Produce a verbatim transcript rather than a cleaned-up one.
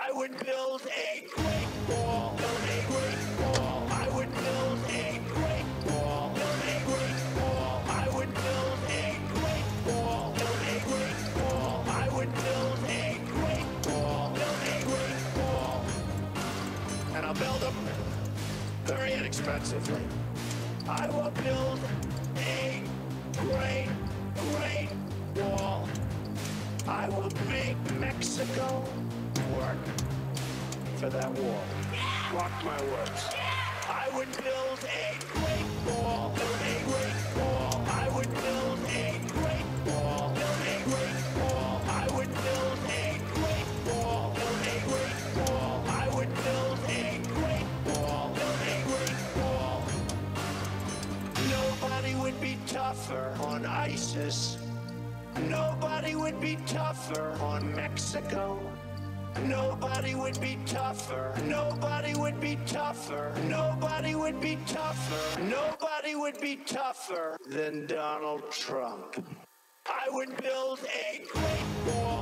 I would build a great wall, build a great wall. I would build a great wall, build a great wall. I would build a great wall, build a great wall. I would build a great wall, build a great wall. And I'll build them very inexpensively. I will build a great, great wall. I will make Mexico work for that wall. Mark my words. I would build a great wall, build a great wall. I would build a great wall, build a great wall. I would build a great wall, build a great wall. I would build a great wall, build a great wall. Nobody would be tougher on ISIS. Nobody would be tougher on Mexico. Nobody would be tougher. Nobody would be tougher. Nobody would be tougher. Nobody would be tougher than Donald Trump. I would build a great wall.